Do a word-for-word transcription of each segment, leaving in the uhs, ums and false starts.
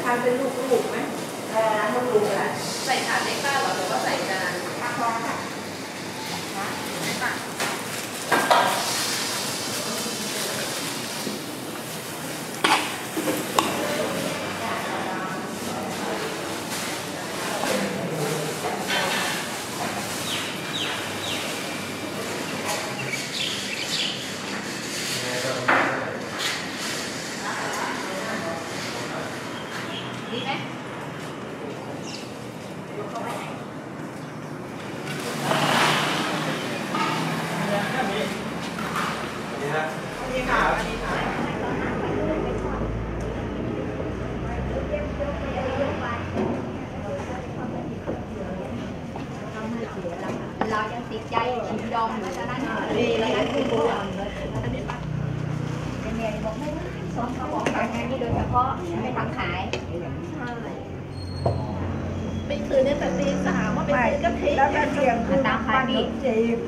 านเป็นลูกๆไหมเออร้านลูกๆแหละใส่ถาดเล็กบ้างหรอหรือว่าใส่จานปลาคอค่ะค่ะดีไหมยกเข้าไปไหนนี่ค่ะนี่ค่ะนี่ค่ะเรายังติดใจชิมดองเพราะฉะนั้นดีแล้วนะคุณครูอันนี้ปะเป็นเมียบอกไม่ได้สอนเขาบอกการงานนี้โดยเฉพาะไม่ทำขายไปซื้อเนี่ยแต่ตีสามว่าไปซื้อกะทิแล้วก็เที่ยงคือตามพานี่จีบ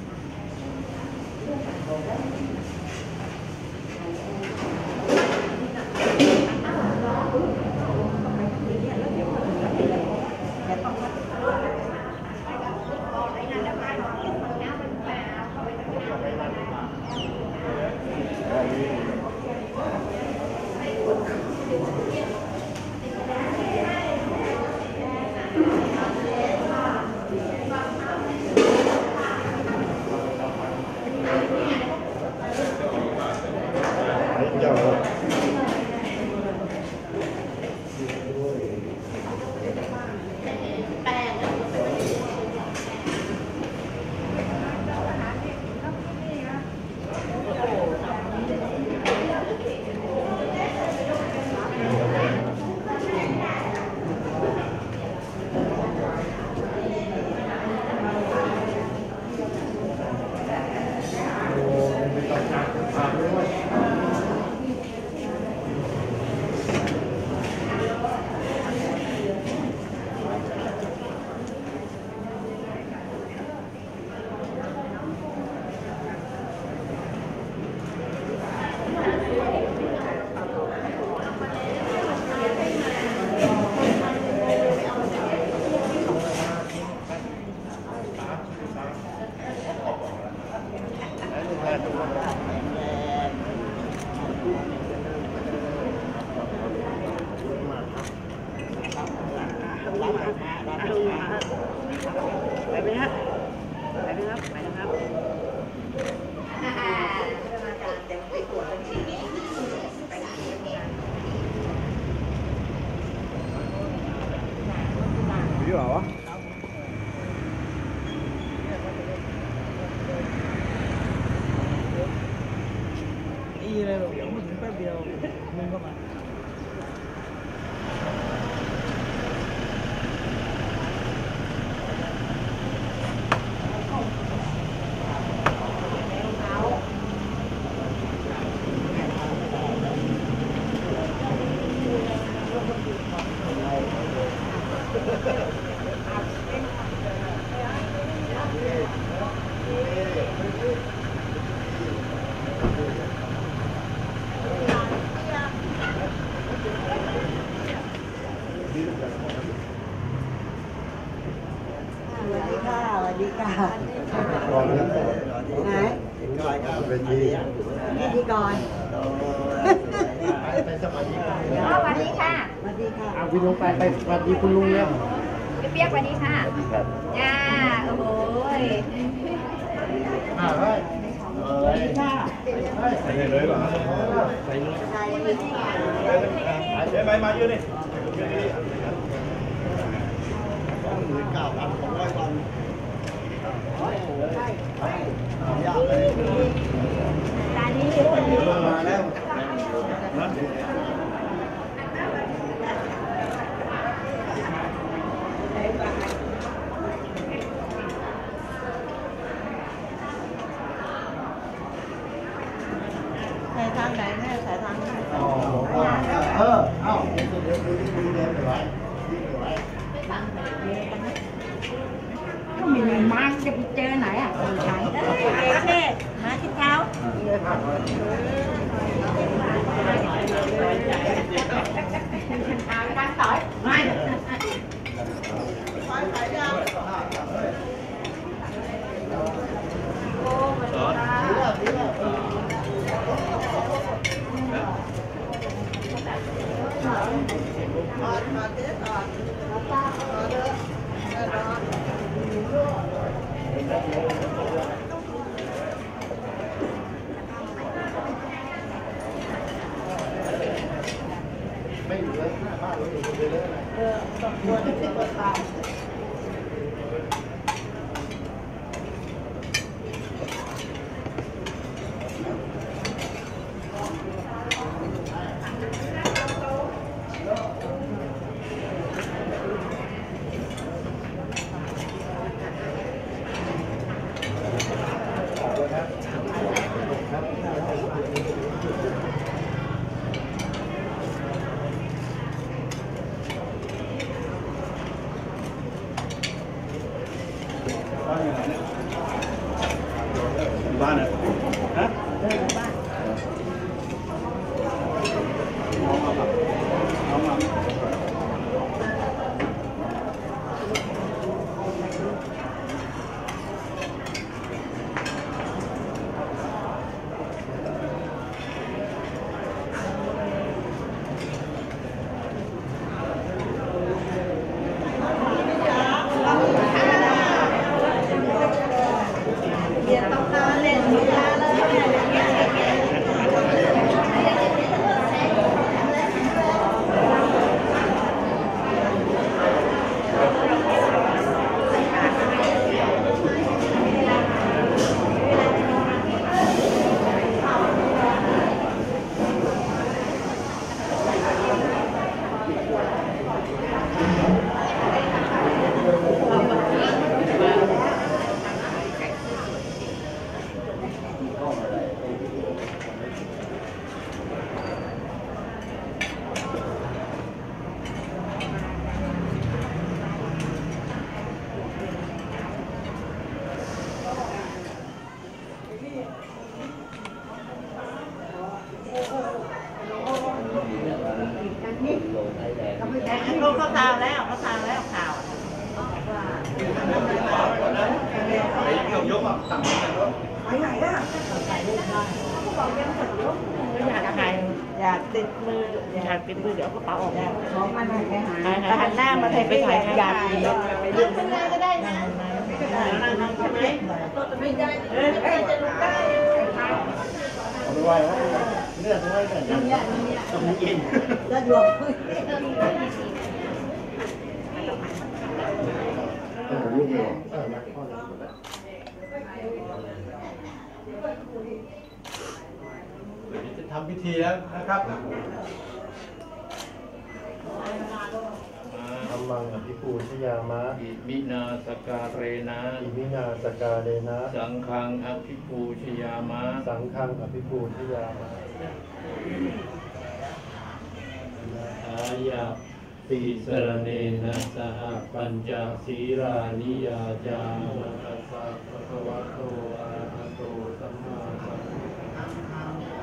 ไปไหมฮะไปไหมครับไปนะครับพี่เหรอวะอีเลยหรอเดี๋ยวมึงแป๊บเดียวมึงก็มาดีค่ะรอเรื่องตัวไหนเป็นดีพิธีกรไปสวัสดีค่ะสวัสดีค่ะสวัสดีค่ะเอาพี่ลุงไปไปสวัสดีคุณลุงเนี่ยเปียกสวัสดีค่ะจ้าโอ้โหอ่าเฮ้ยสวัสดีค่ะใส่เลยเหรอใส่เลยใส่เดี๋ยวไปมาเยอะนี่หมื่นเก้าพันสองร้อยวันยากเลยร้านนี้มาแล้วใส่ทางไหนแม่ใส่ทางนี้อ๋อเออเอ้าเดี๋ยวดูที่ดูเดินไปไว้ที่ไปไว้ไม่อยู่เลยหน้าบ้านเราอยู่คนเดียวเลยเออต้องควรที่จะตามบ้านอ่ะฮะบ้านน้องมาครับน้องมาเดี๋ยวต้องการเล่นกีฬาเลยเขาเขาทาวแล้วเขาทาวแล้วข่าวไปยกอ่ะสั่งไปไหนอ่ะอยากถ่ายอยากติดมืออยากติดมือเดี๋ยวกระเป๋าออกของมันไปหาหันหน้ามาถ่ายไปถ่ายอยากไปเรื่องข้างหน้าก็ได้นะนั่งใช่ไหมไม่ได้เออจะลุกได้เอาไปไหว้เลือดไว้แต่ยังต้องกินแล้วดวงเออลูกไม่ออกเออมาพ่อเลยจะทำพิธีแล้วนะครับธรรมังอภิปูชยามะอิมินาสการเรนะอิมินาสการเรนะสังฆังอภิปูชยามะสังฆังอภิปูชยามะอายะติสรเนนะสหปัญจศีรานิยาจามะตัสสะภะคะวะโตอะระหะโตสัมมาสัมพุทธัสสะ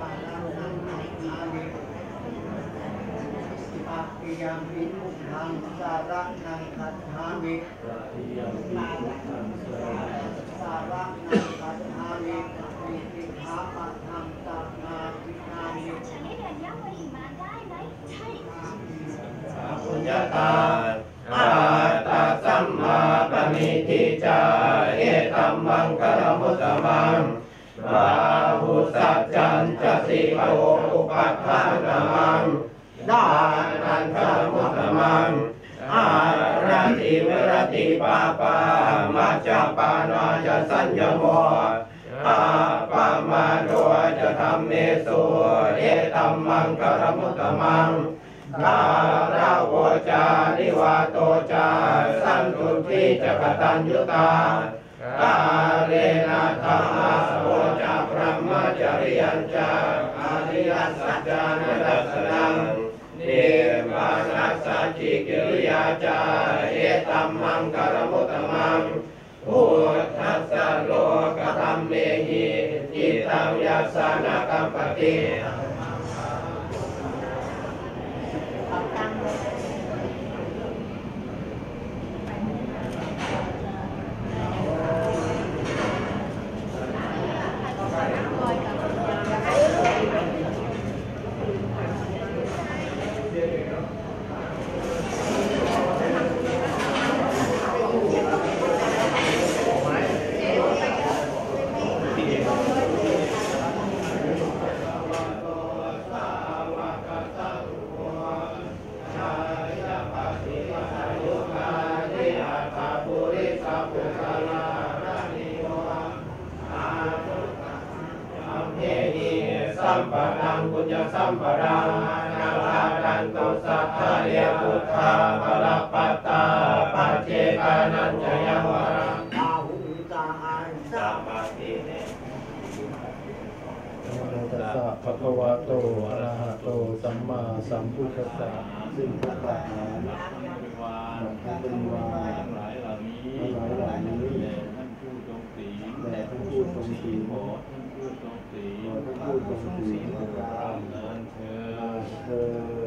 อะติยัมปิพุทธังสารนังคัจฉามิอะติยัมปิพุทธังสารนังคัจฉามิอิติขาปะทังสานาทินามิฉันให้เดินย่ำไปหิมะได้ไหมใช่ปุญญาตาอาตาสัมมาปณิทิจาเอตัมมังคารมุตตมังบาหุสัจจันจะสิโกอุปัฏฐานามังดานันทมุตตมังอาราติเวรติปาปามัจจปานาจะสัญญโมอาปามาโดจะธรรมเมสุเอตัมมังคารมุตตมังกาลาโวจานิวาโตจาสันตุทิจะกตัญญูตากาเลนะธรรมะโวจาพระมจริยัญจาอาริยสัจจานัสสนังเนมานัสสจิกิริยาจาเอตัมมังคารมุตตมังพุทธัสสะโลกธัมเมหิจิตังยัสสะนะกัมปติปะนังปุญญสัมปรังนาลาดันตุสัทธาเยพุทธาภรปัตตาปัจเจกานัญจยวรังอาหุตาหันสัมมาทิเนตัสสะภะคะวะโตอะระหะโตสัมมาสัมพุทธัสสะซึ่งพระอาหารพระบริวารทั้งหลายเหล่านี้แด่ท่านผู้ทรงศีลแด่ท่านผู้ทรงศีลขอท่านผู้ทรงศีลขอท่านผู้ทรงศีลของเราเนินเชิญเชิญ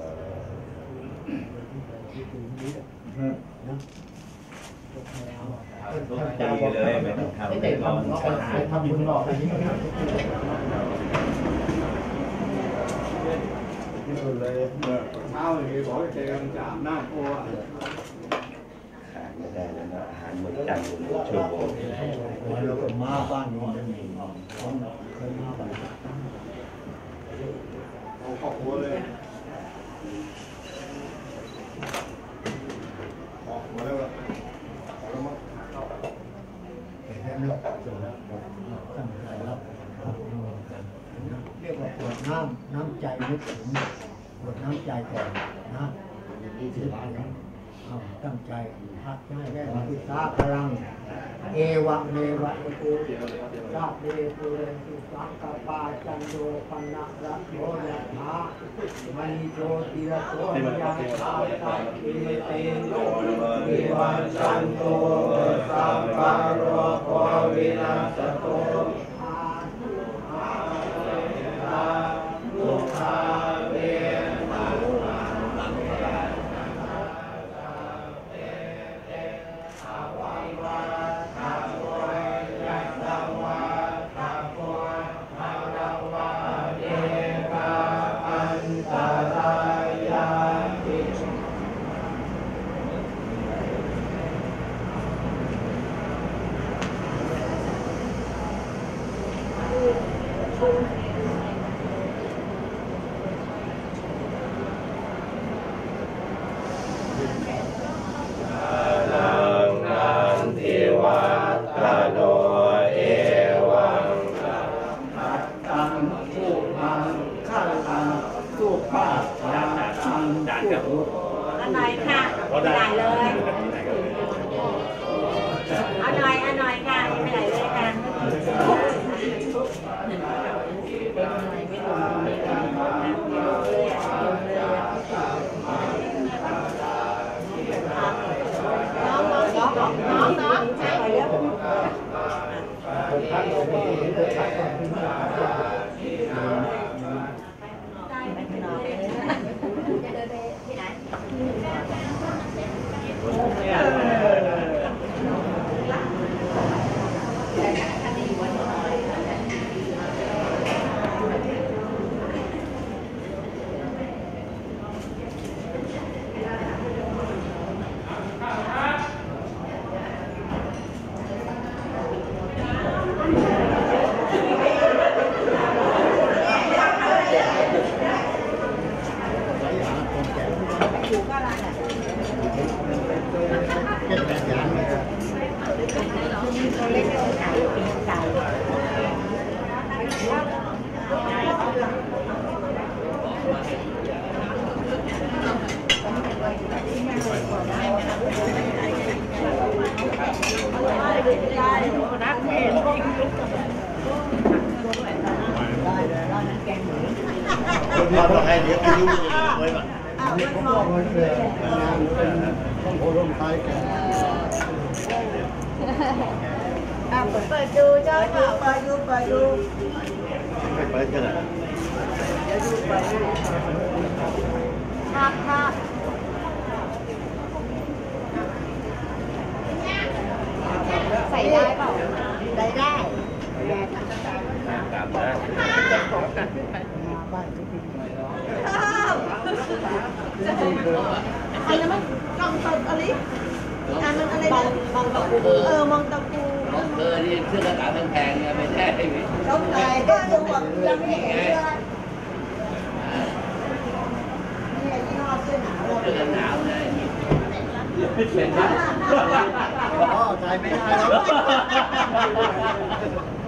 ตีเลยไม่ต้องทำไม่ต้องทำบุญหรอกนี่เลยเช้าเลยบอกให้เจอกันจะอาบน้ำโอ้ไม่ได้แล้วนะอาหารหมดจานหมดชั่วโมงแล้วก็มาบ้านนี้จะมีคนเคยมาบ้านเอาครอบครัวเลยออกมาแล้วแล้วมั้งเห็นไหมล่ะจบแล้วตั้งใจรับเรียกว่าปวดน้ำน้ำใจนึกถึงปวดน้ำใจก่อนนะนี่คือเอาตั้งใจพักให้แก่พิสาพลังเอวะเมวะเอตุสาเดตุเรตุสังกปาจันโดปันนะระโยยะถามณีโจติระโสยะถาตาเอเตโยวิวัชชันโตสัพพะโรโควินาศโตอาตุอาเวตาลุกาเวนะอร่อยค่ะไม่ได้เลยอร่อยอร่อยค่ะไม่ได้เลยค่ะน้องน้องน้องน้องน้องใช่แล้วจะเดินไปที่ไหนเราต้องให้เดี๋ยวอายุไว้ก่อนนี่ผมบอกเลยเป็นต้องโหร่มไทยกันเปิดดูเจ้าค่ะเปิดดูเปิดดูไม่เปิดกันอ่ะเดี๋ยวดูเปิดดูภาพภาพใส่ได้เปล่าใส่ได้ตามนะอันนั้นมันกล่องตบอะไรอันมันอะไรนะมองตะปูเออมองตะปูมองเธอนี่เสื้อกระต่ายแพงเนี่ยไม่ใช่ต้องใส่ก็ดูแบบยังไม่เห็นเลยนี่ยี่ห้อเสื้อหนาวเสื้อหนาวเลยเป็นไหมอ๋อใจไม่ได้แล้ว